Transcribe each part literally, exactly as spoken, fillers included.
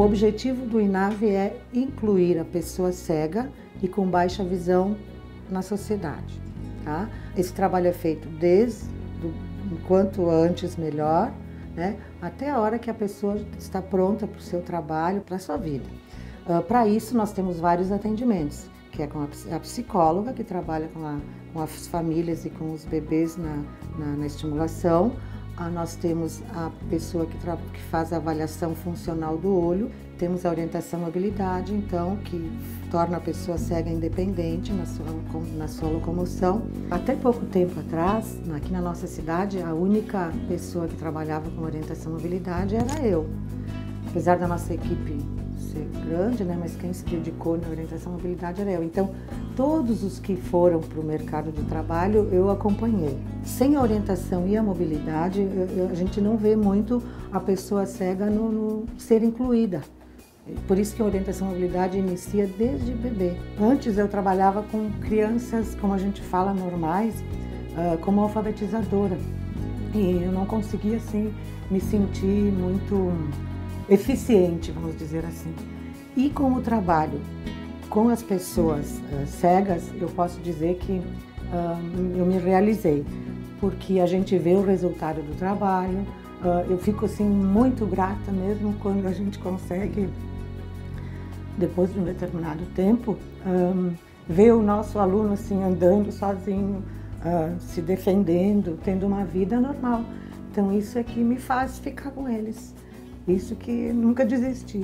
objetivo do INAVE é incluir a pessoa cega e com baixa visão na sociedade. Tá? Esse trabalho é feito desde o quanto antes melhor, né, até a hora que a pessoa está pronta para o seu trabalho, para a sua vida. Uh, para isso nós temos vários atendimentos, que é com a, a psicóloga, que trabalha com, a, com as famílias e com os bebês na, na, na estimulação. Ah, nós temos a pessoa que, que faz a avaliação funcional do olho, temos a orientação à habilidade, então, que torna a pessoa cega independente na sua, na sua locomoção. Até pouco tempo atrás, aqui na nossa cidade, a única pessoa que trabalhava com orientação à habilidade era eu. Apesar da nossa equipe ser grande, né, mas quem se dedicou na orientação à habilidade era eu. Então, todos os que foram para o mercado de trabalho, eu acompanhei. Sem a orientação e a mobilidade, eu, eu, a gente não vê muito a pessoa cega no, no ser incluída. Por isso que a orientação à mobilidade inicia desde bebê. Antes eu trabalhava com crianças, como a gente fala, normais, uh, como alfabetizadora. E eu não conseguia, assim, me sentir muito eficiente, vamos dizer assim. E com o trabalho com as pessoas uh, cegas, eu posso dizer que uh, eu me realizei, porque a gente vê o resultado do trabalho, uh, eu fico assim muito grata mesmo quando a gente consegue, depois de um determinado tempo, um, ver o nosso aluno assim andando sozinho, uh, se defendendo, tendo uma vida normal. Então isso é que me faz ficar com eles, isso que nunca desisti.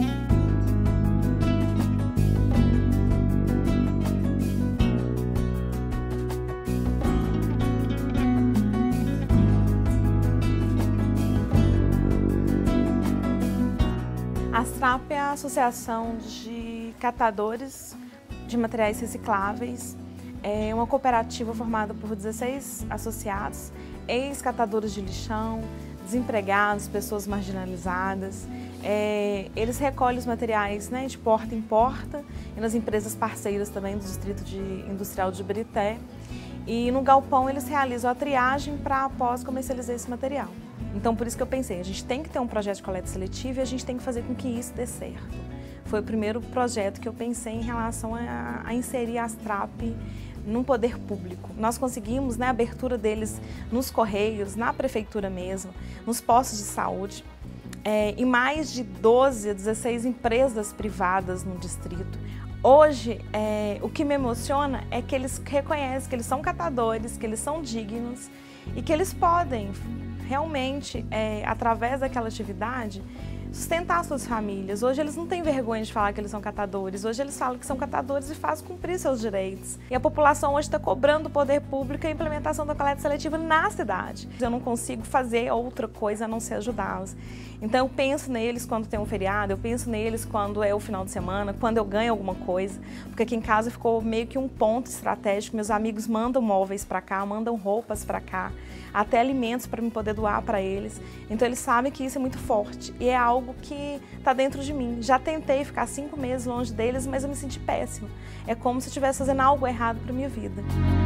A ASTRAP é a Associação de Catadores de Materiais Recicláveis. É uma cooperativa formada por dezesseis associados, ex-catadores de lixão, desempregados, pessoas marginalizadas. É, eles recolhem os materiais, né, de porta em porta e nas empresas parceiras também do Distrito de Industrial de Ibirité. E no galpão eles realizam a triagem para após comercializar esse material. Então, por isso que eu pensei, a gente tem que ter um projeto de coleta seletiva e a gente tem que fazer com que isso dê certo. Foi o primeiro projeto que eu pensei em relação a, a inserir a ASTRAP num poder público. Nós conseguimos, né, a abertura deles nos Correios, na Prefeitura mesmo, nos postos de saúde, é, e mais de doze, dezesseis empresas privadas no distrito. Hoje, é, o que me emociona é que eles reconhecem que eles são catadores, que eles são dignos e que eles podem realmente, é, através daquela atividade, sustentar suas famílias. Hoje eles não têm vergonha de falar que eles são catadores, hoje eles falam que são catadores e fazem cumprir seus direitos. E a população hoje está cobrando do poder público a implementação da coleta seletiva na cidade. Eu não consigo fazer outra coisa a não ser ajudá-los. Então eu penso neles quando tem um feriado, eu penso neles quando é o final de semana, quando eu ganho alguma coisa, porque aqui em casa ficou meio que um ponto estratégico, meus amigos mandam móveis para cá, mandam roupas para cá, até alimentos para me poder doar para eles. Então eles sabem que isso é muito forte e é algo que está dentro de mim. Já tentei ficar cinco meses longe deles, mas eu me senti péssima. É como se eu estivesse fazendo algo errado para minha vida.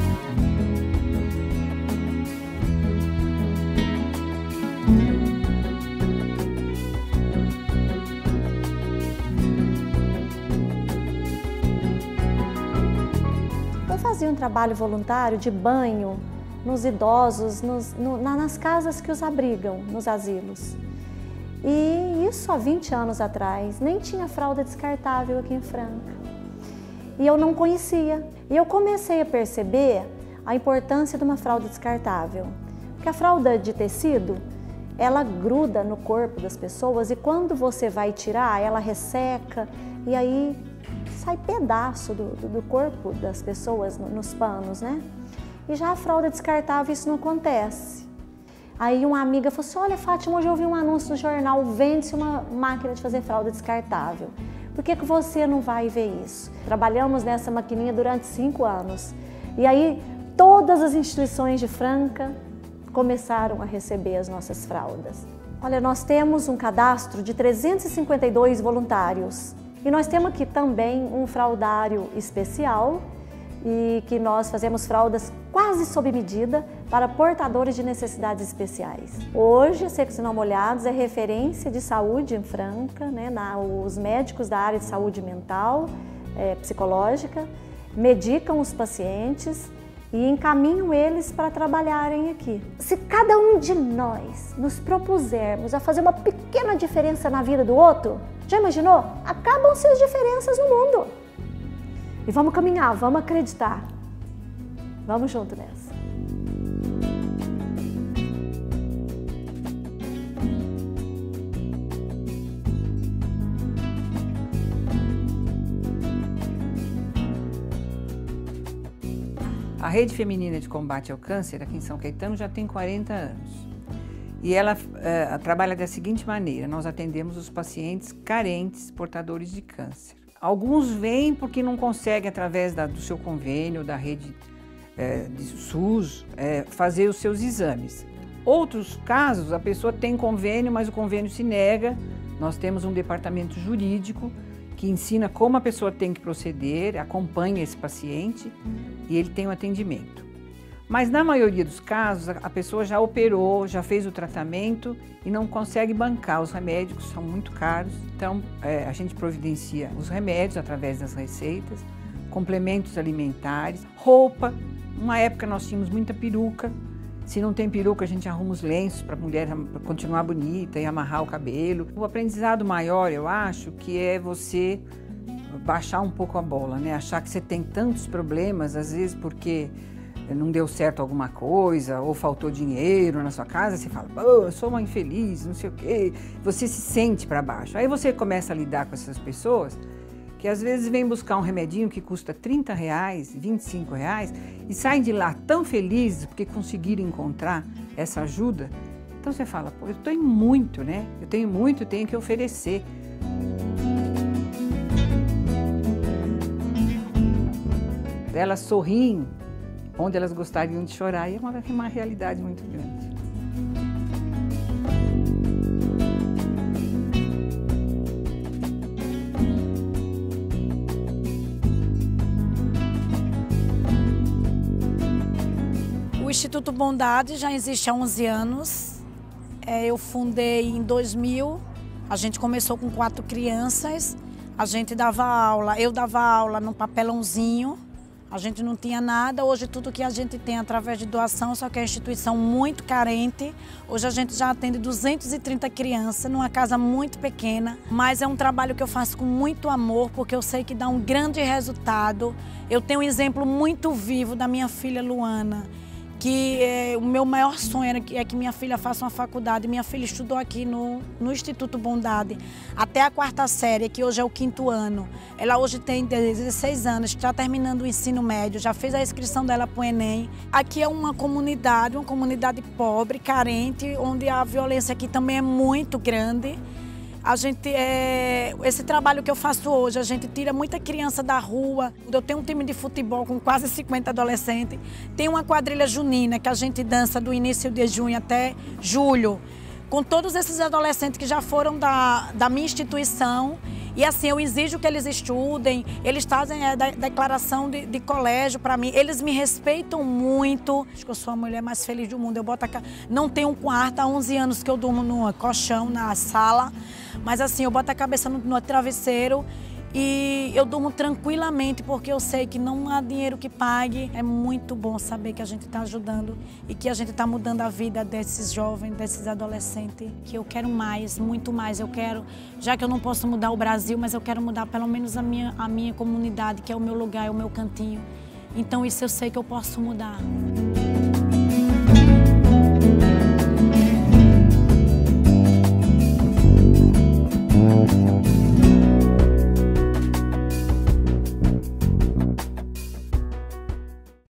Eu fazia um trabalho voluntário de banho nos idosos, nos, no, nas casas que os abrigam, nos asilos. E isso há vinte anos atrás, nem tinha fralda descartável aqui em Franca. E eu não conhecia. E eu comecei a perceber a importância de uma fralda descartável. Porque a fralda de tecido, ela gruda no corpo das pessoas e quando você vai tirar, ela resseca e aí sai pedaço do, do corpo das pessoas nos panos, né? E já a fralda descartável isso não acontece. Aí uma amiga falou assim, olha Fátima, hoje eu vi um anúncio no jornal, vende-se uma máquina de fazer fralda descartável. Por que que você não vai ver isso? Trabalhamos nessa maquininha durante cinco anos. E aí todas as instituições de Franca começaram a receber as nossas fraldas. Olha, nós temos um cadastro de trezentos e cinquenta e dois voluntários. E nós temos aqui também um fraldário especial e que nós fazemos fraldas quase sob medida para portadores de necessidades especiais. Hoje, a Secos e Não Molhados é referência de saúde em Franca, né? Na, os médicos da área de saúde mental, é, psicológica, medicam os pacientes e encaminham eles para trabalharem aqui. Se cada um de nós nos propusermos a fazer uma pequena diferença na vida do outro, já imaginou? Acabam-se as diferenças no mundo. E vamos caminhar, vamos acreditar. Vamos junto nessa. A Rede Feminina de Combate ao Câncer, aqui em São Caetano, já tem quarenta anos. E ela uh, trabalha da seguinte maneira: nós atendemos os pacientes carentes, portadores de câncer. Alguns vêm porque não conseguem, através da, do seu convênio, da rede é, de SUS, é, fazer os seus exames. Outros casos, a pessoa tem convênio, mas o convênio se nega. Nós temos um departamento jurídico que ensina como a pessoa tem que proceder, acompanha esse paciente e ele tem o atendimento. Mas na maioria dos casos, a pessoa já operou, já fez o tratamento e não consegue bancar. Os remédios são muito caros, então é, a gente providencia os remédios através das receitas, complementos alimentares, roupa. Uma época nós tínhamos muita peruca. Se não tem peruca, a gente arruma os lenços para a mulher continuar bonita e amarrar o cabelo. O aprendizado maior, eu acho, que é você baixar um pouco a bola, né? Achar que você tem tantos problemas, às vezes porque não deu certo alguma coisa, ou faltou dinheiro na sua casa, você fala, oh, eu sou uma infeliz, não sei o quê. Você se sente para baixo. Aí você começa a lidar com essas pessoas que às vezes vêm buscar um remedinho que custa trinta reais, vinte e cinco reais, e saem de lá tão felizes porque conseguiram encontrar essa ajuda. Então você fala, pô, eu tenho muito, né? Eu tenho muito, eu tenho que oferecer. Elas sorriem onde elas gostariam de chorar, e é uma, uma realidade muito grande. O Instituto Bondade já existe há onze anos. É, eu fundei em dois mil, a gente começou com quatro crianças, a gente dava aula, eu dava aula num papelãozinho. A gente não tinha nada, hoje tudo que a gente tem através de doação, só que é uma instituição muito carente. Hoje a gente já atende duzentas e trinta crianças numa casa muito pequena, mas é um trabalho que eu faço com muito amor, porque eu sei que dá um grande resultado. Eu tenho um exemplo muito vivo da minha filha Luana, que é, o meu maior sonho era que, é que minha filha faça uma faculdade. Minha filha estudou aqui no, no Instituto Bondade até a quarta série, que hoje é o quinto ano. Ela hoje tem dezesseis anos, está terminando o ensino médio, já fez a inscrição dela para o Enem. Aqui é uma comunidade, uma comunidade pobre, carente, onde a violência aqui também é muito grande. A gente, é, esse trabalho que eu faço hoje, a gente tira muita criança da rua. Eu tenho um time de futebol com quase cinquenta adolescentes. Tem uma quadrilha junina que a gente dança do início de junho até julho, com todos esses adolescentes que já foram da, da minha instituição. E assim, eu exijo que eles estudem, eles fazem a declaração de, de colégio para mim, eles me respeitam muito. Acho que eu sou a mulher mais feliz do mundo. Eu boto a... Não tenho um quarto, há onze anos que eu durmo no colchão, na sala, mas assim, eu boto a cabeça no, no travesseiro e eu durmo tranquilamente, porque eu sei que não há dinheiro que pague. É muito bom saber que a gente está ajudando e que a gente está mudando a vida desses jovens, desses adolescentes, que eu quero mais, muito mais. Eu quero, já que eu não posso mudar o Brasil, mas eu quero mudar pelo menos a minha, a minha comunidade, que é o meu lugar, é o meu cantinho. Então isso eu sei que eu posso mudar.